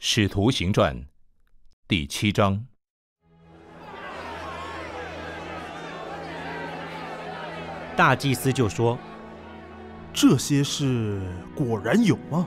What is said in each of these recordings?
使徒行传第7章。 大祭司就说：“ 这些事果然有吗？”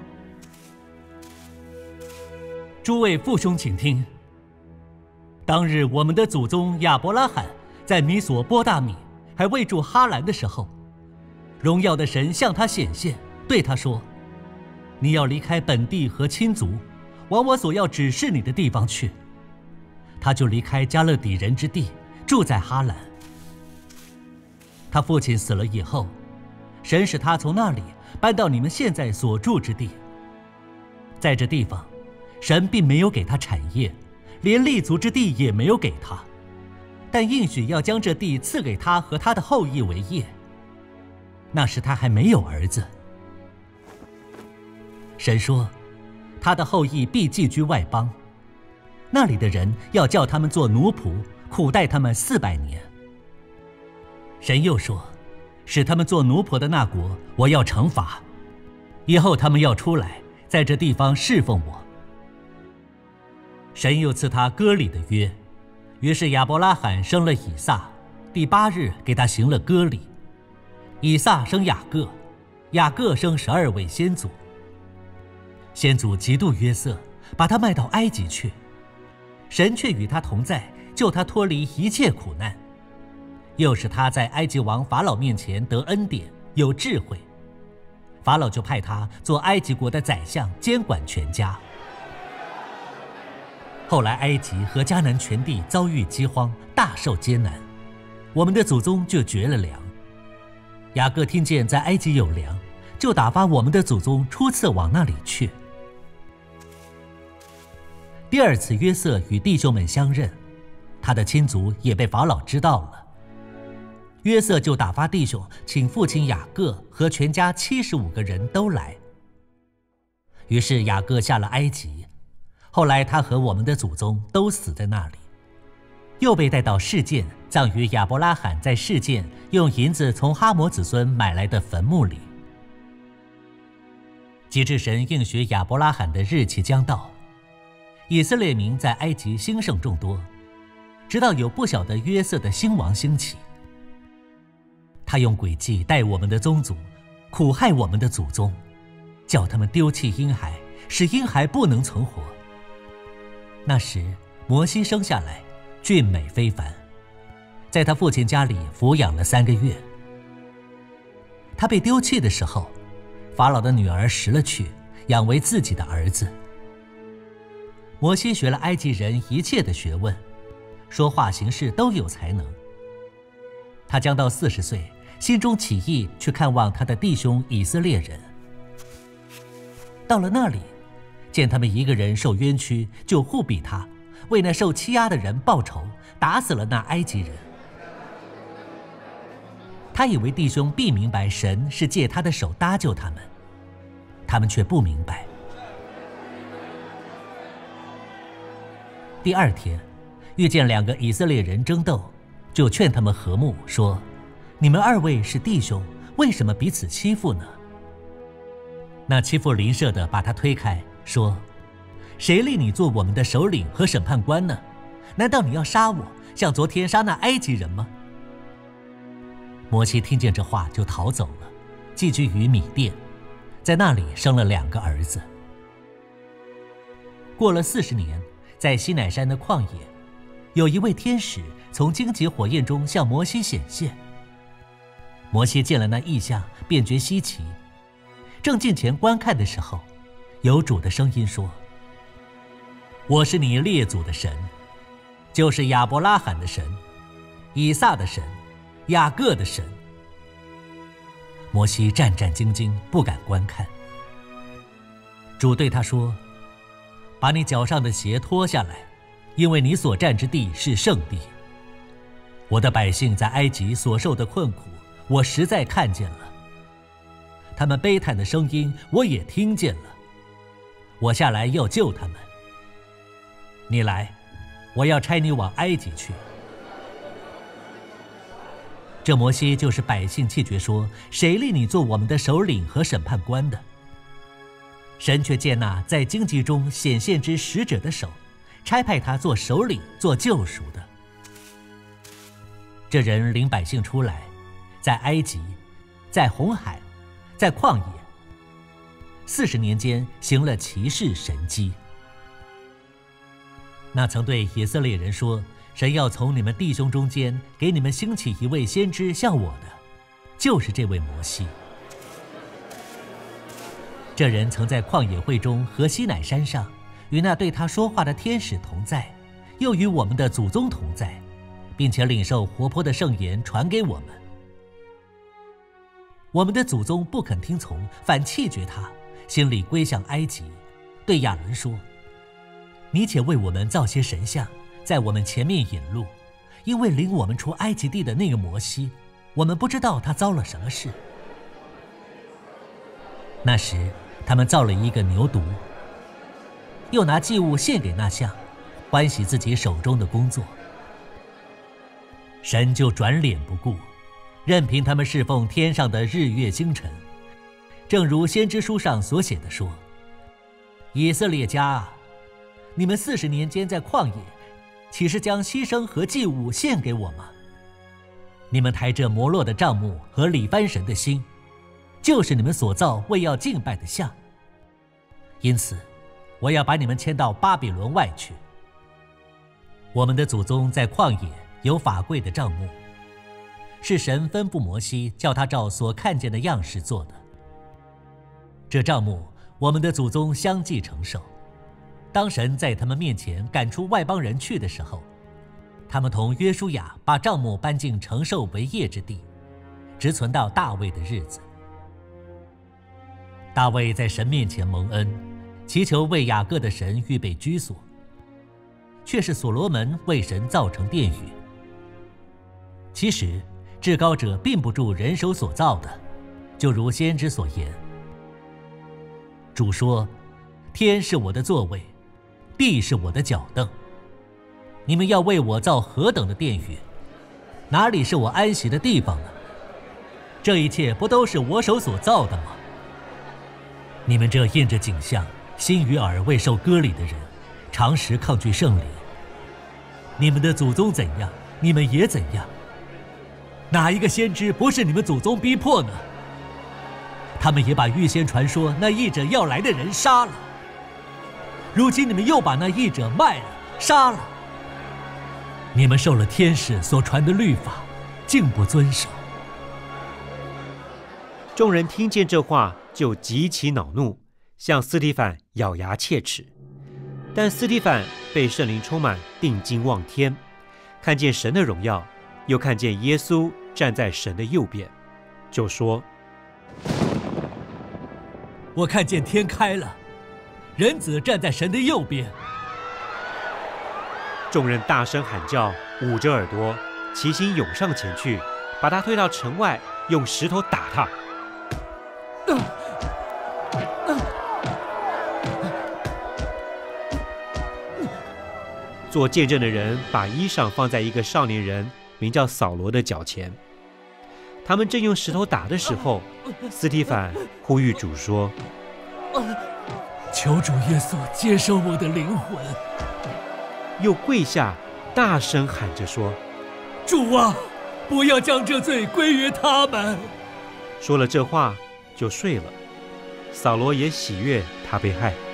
诸位父兄，请听。当日我们的祖宗亚伯拉罕在米索波大米还未住哈兰的时候，荣耀的神向他显现，对他说：“你要离开本地和亲族，往我所要指示你的地方去。”他就离开加勒底人之地，住在哈兰。他父亲死了以后，神使他从那里搬到你们现在所住之地。在这地方，神并没有给他产业，连立足之地也没有给他，但应许要将这地赐给他和他的后裔为业。那时他还没有儿子。神说，他的后裔必寄居外邦，那里的人要叫他们做奴仆，苦待他们400年。神又说，使他们做奴仆的那国，我要惩罚，以后他们要出来，在这地方侍奉我。神又赐他割礼的约，于是亚伯拉罕生了以撒，第8日给他行了割礼。以撒生雅各，雅各生12位先祖。先祖嫉妒约瑟，把他卖到埃及去，神却与他同在，救他脱离一切苦难，又使他在埃及王法老面前得恩典，有智慧。法老就派他做埃及国的宰相，监管全家。后来埃及和迦南全地遭遇饥荒，大受艰难，我们的祖宗就绝了粮。雅各听见在埃及有粮，就打发我们的祖宗初次往那里去。第2次约瑟与弟兄们相认，他的亲族也被法老知道了。约瑟就打发弟兄请父亲雅各和全家75个人都来。于是雅各下了埃及，后来他和我们的祖宗都死在那里，又被带到示剑，葬于亚伯拉罕在示剑用银子从哈摩子孙买来的坟墓里。及至神应许亚伯拉罕的日期将到，以色列民在埃及兴盛众多，直到有不晓得约瑟的新王兴起。他用诡计待我们的宗族，苦害我们的祖宗，叫他们丢弃婴孩，使婴孩不能存活。那时摩西生下来，俊美非凡，在他父亲家里抚养了3个月。他被丢弃的时候，法老的女儿拾了去，养为自己的儿子。摩西学了埃及人一切的学问，说话行事都有才能。他将到40岁，心中起意去看望他的弟兄以色列人。到了那里，见他们一个人受冤屈，就护庇他，为那受欺压的人报仇，打死了那埃及人。他以为弟兄必明白神是借他的手搭救他们，他们却不明白。第2天，遇见2个以色列人争斗，就劝他们和睦，说：“你们2位是弟兄，为什么彼此欺负呢？”那欺负邻舍的把他推开，说：“谁立你做我们的首领和审判官呢？难道你要杀我，像昨天杀那埃及人吗？”摩西听见这话就逃走了，寄居于米甸，在那里生了2个儿子。过了40年，在西乃山的旷野，有一位天使从荆棘火焰中向摩西显现。摩西见了那异象，便觉稀奇，正近前观看的时候，有主的声音说：“我是你列祖的神，就是亚伯拉罕的神，以撒的神，雅各的神。”摩西战战兢兢，不敢观看。主对他说：“把你脚上的鞋脱下来，因为你所站之地是圣地。我的百姓在埃及所受的困苦，我实在看见了，他们悲叹的声音我也听见了，我下来要救他们。你来，我要差你往埃及去。”这摩西就是百姓气绝说：“谁立你做我们的首领和审判官的？” 神却见那在荆棘中显现之使者的手，差派他做首领，做救赎的。这人领百姓出来，在埃及，在红海，在旷野，40年间行了奇事神迹。那曾对以色列人说，神要从你们弟兄中间给你们兴起一位先知像我的，就是这位摩西。这人曾在旷野会中和西乃山上与那对他说话的天使同在，又与我们的祖宗同在，并且领受活泼的圣言传给我们。我们的祖宗不肯听从，反弃绝他，心里归向埃及，对亚伦说：你且为我们造些神像，在我们前面引路，因为领我们出埃及地的那个摩西，我们不知道他遭了什么事。那时他们造了一个牛犊，又拿祭物献给那像，欢喜自己手中的工作。神就转脸不顾，任凭他们侍奉天上的日月星辰，正如先知书上所写的说：以色列家啊，你们40年间在旷野，岂是将牺牲和祭物献给我吗？你们抬着摩洛的帐幕和里番神的心，就是你们所造为要敬拜的像。因此我要把你们迁到巴比伦外去。我们的祖宗在旷野有法柜的帐幕，是神吩咐摩西叫他照所看见的样式做的。这帐幕我们的祖宗相继承受。当神在他们面前赶出外邦人去的时候，他们同约书亚把帐幕搬进承受为业之地，直存到大卫的日子。大卫在神面前蒙恩，祈求为雅各的神预备居所，却是所罗门为神造成殿宇。其实至高者并不住人手所造的，就如先知所言：主说，天是我的座位，地是我的脚凳。你们要为我造何等的殿宇，哪里是我安息的地方呢？这一切不都是我手所造的吗？你们这印着景象，心与耳未受割礼的人，常时抗拒圣灵。你们的祖宗怎样，你们也怎样。哪一个先知不是你们祖宗逼迫呢？他们也把预先传说那义者要来的人杀了。如今你们又把那义者卖了，杀了。你们受了天使所传的律法，竟不遵守。 众人听见这话，就极其恼怒，向司提反咬牙切齿。但司提反被圣灵充满，定睛望天，看见神的荣耀，又看见耶稣站在神的右边，就说： 我看见天开了，人子站在神的右边。 众人大声喊叫，捂着耳朵，齐心涌上前去，把他推到城外，用石头打他。做见证的人把衣裳放在一个少年人名叫扫罗的脚前。他们正用石头打的时候，司提反呼吁主说： 求主耶稣接收我的灵魂。 又跪下大声喊着说： 主啊，不要将这罪归于他们。 说了这话就睡了。扫罗也喜悦他被害。